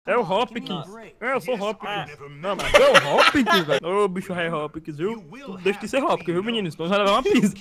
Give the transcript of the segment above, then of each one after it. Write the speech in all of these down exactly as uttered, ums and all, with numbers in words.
É o Hopkins. É, eu sou o Hopkins. Não, mas é o Hopkins, velho. Ô, bicho é Hopkins, viu? Tu deixa de ser Hopkins, viu, menino? Senão vai levar uma pizza.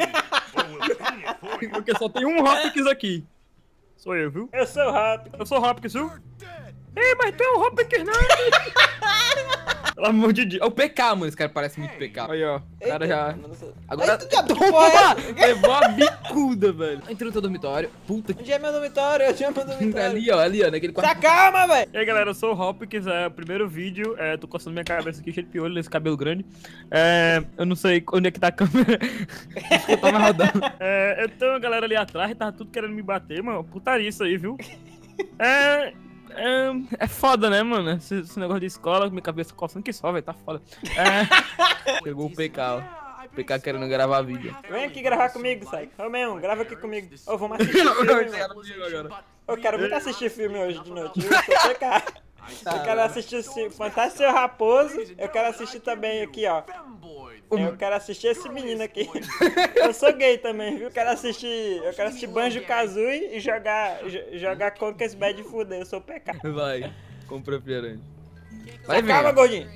Porque só tem um Hopkins aqui. Sou eu, viu? Eu sou o Hopkins. Eu sou o Hopkins, viu? Ei, mas tu é o Hopkins, não. Pelo amor de Deus. É o P K, mano. Esse cara parece muito P K. Aí, ó. O cara já... Agora... Ai, tu já toma! Levou a bicuda, velho. Entrou no teu dormitório. Puta que... Onde é meu dormitório? Onde é meu dormitório? Ali, ó. Ali, ó. Naquele Tá quarto. calma, velho! E aí, galera, eu sou o Hopkins, é o primeiro vídeo, é, tô coçando minha cabeça aqui, cheio de piolho, nesse cabelo grande. É, eu não sei onde é que tá a câmera, eu tava rodando. É, eu tenho uma galera ali atrás, tava tudo querendo me bater, mano, putaria isso aí, viu? É, é, é foda, né, mano, esse, esse negócio de escola, minha cabeça coçando que só, velho, tá foda. É... Chegou o P K, ó. O P K querendo gravar vídeo. Vem aqui gravar comigo, sai. Ô, mesmo, grava aqui comigo. Ô, vamos assistir filme, mano. Eu quero muito assistir filme hoje de noite, viu? Eu sou P K. Eu quero assistir esse Fantástico Seu Raposo. Eu quero assistir também aqui, ó. Eu quero assistir esse menino aqui. Eu sou gay também, viu? Eu quero assistir. Eu quero assistir Banjo-Kazooie e jogar. Jogar Conker's Bad Food. Eu sou o P K. Vai, compra pirante. Vai, Vai, calma, gordinho.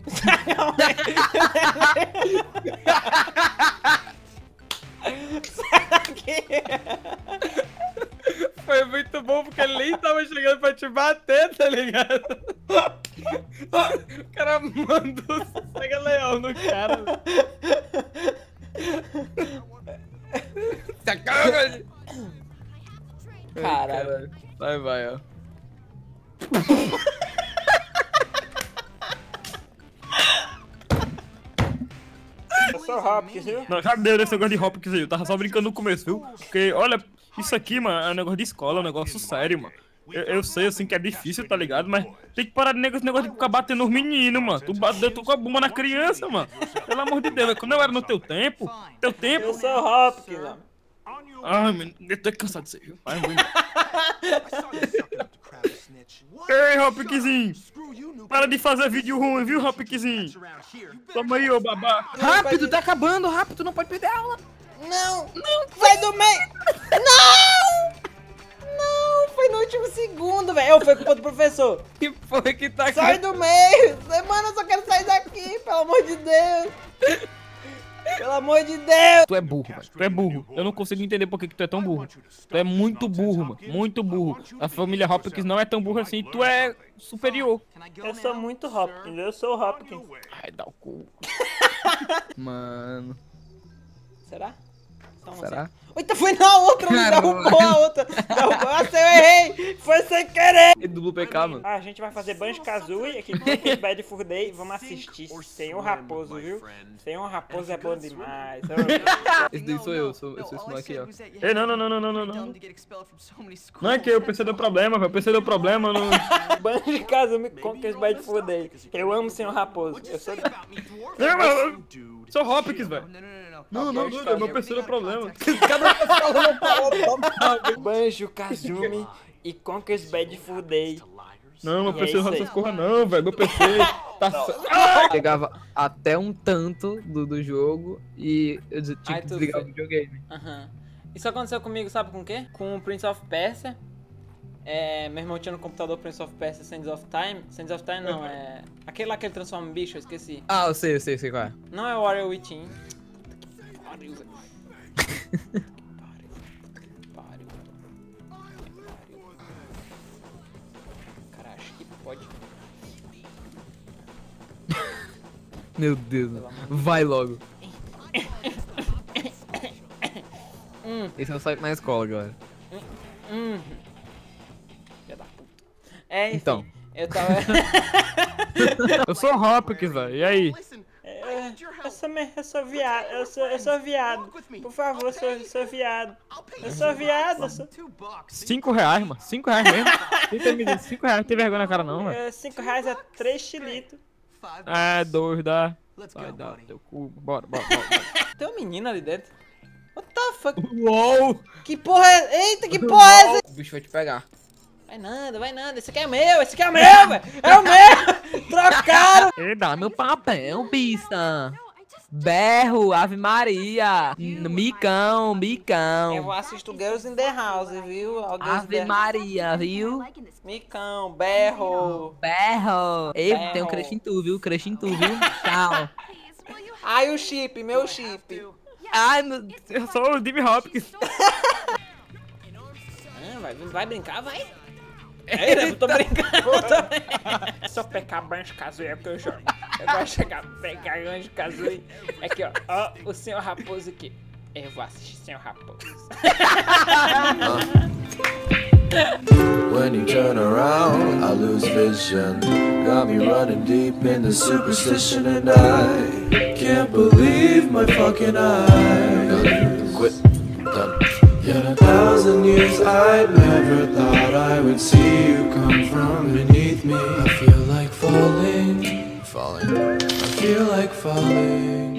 Sai daqui. Foi muito bom porque ele nem tava chegando pra te bater, tá ligado? O cara mandou cega leão no cara. Se acaba, Caralho. Vai, vai, ó. Eu sou o Hopkins, viu? Não, já deu desse negócio de Hopkins aí, eu tava só brincando no começo, viu? Porque, olha, isso aqui, mano, é um negócio de escola, é um negócio sério, mano. Eu, eu sei, assim, que é difícil, tá ligado? Mas tem que parar de negócio, negócio de ficar batendo nos meninos, mano. Tu bateu tu com a bomba na criança, mano. Pelo amor de Deus, quando eu era no teu tempo, teu tempo... Eu sou o Hopkins, ó. Ai, menino, eu tô cansado de ser, viu? Vai, vai. Ei, Hopkinzinho! Para de fazer vídeo ruim, viu, Hopkinzinho? Toma aí, ô babá. Rápido, tá acabando, rápido, tu não pode perder a aula. Não, não, sai do meio! Não! Não, foi no último segundo, velho. Foi culpa do professor. Que foi que tá Sai do meio! Mano, eu só quero sair daqui, pelo amor de Deus! Pelo amor de Deus! Tu é burro, velho. Tu é burro. Eu não consigo entender por que, que tu é tão burro. Tu é muito burro, mano. Muito burro. A família Hopkins não é tão burra assim. Tu é superior. Eu sou muito Hopkins, eu sou o Hopkins. Ai, dá o cu. Mano. Será? Só um Será? Eita, foi na outra, me derrubou a outra. Derrubou, nossa, eu errei. Foi sem querer. E do P K, mano. Ah, a gente vai fazer Banjo-Kazooie, aqui Conker's Bad Fur Day. Vamos assistir sem o raposo, viu? Sem o raposo é bom demais. Esse daí sou eu, sou, eu sou esse moleque aqui, ó. Ei, não, não, não, não, não, não, não. Não é que eu pensei do problema, velho. Eu pensei do problema, não... Banjo-Kazooie Conker's Bad Fur Day. Eu amo sem o raposo. Eu sou... Não, mas eu sou Hopkins, velho. Não, não, não, meu pensei do problema. Cada vez falando Banjo-Kazooie e Conker's Bad Fur Day. Não, meu E é P C não isso roda aí. essas porra não, velho. Meu P C tá... Pegava até um tanto do, do jogo e eu tinha Ai, que tu desligar o foi. videogame. Aham. Isso aconteceu comigo, sabe com o quê? Com o Prince of Persia. É, meu irmão tinha no computador Prince of Persia Sands of Time. Sands of Time não, é... Aquele lá que ele transforma em bicho, eu esqueci. Ah, eu sei, eu sei, eu sei qual é. Não é o Warrior Within. Puta que pariu, velho. Pariu. Pariu. Cara, acho que pode. Meu Deus, mano. Vai logo. Esse é o site na escola, galera. Hum. Filha da puta. É, enfim. Então. Eu tava... Eu sou Hopkins, velho. E aí? É, eu sou, me- eu sou viado, eu sou, eu sou viado. Por favor, eu sou, eu sou viado. Eu sou viado, eu sou... Cinco reais, mano. Cinco reais mesmo. Tenta me dizer, cinco reais. Não tem vergonha na cara não, velho. É, cinco reais é três chilitos. É, dois dá. Vai dar teu cu. Bora, bora, bora. Tem uma menina ali dentro. What the fuck? Uou! Que porra é... Eita, que porra é essa? O bicho vai te pegar. Vai nada, vai nada. Esse aqui é meu, esse aqui é meu, velho. É o meu. Trocaram. Ei, dá meu papel, bista. Berro, Ave Maria. Micão, micão. Eu vou assistir Girls in the House, viu? Ave Maria, viu? Micão, berro. Berro. Ei, Berro. tem um crush em tu, viu? Crush em tu, viu? Tchau. Ai, o chip, meu chip. Ai, meu... Eu sou o Jimmy Hopkins. Ah, vai, vai brincar, vai? É, eu tô brincando. Só pecar Banjo Kazooie é porque eu jogo. Eu gosto de chegar, pegar Banjo Kazooie. Aqui, ó. Ó, o Senhor Raposo aqui. Eu vou assistir Senhor Raposo. When you turn around, I lose vision. Got me running deep into superstition, and I can't believe my fucking eyes. Quit. Done. In a thousand years I'd never thought I would see you come from beneath me. I feel like falling, falling. I feel like falling.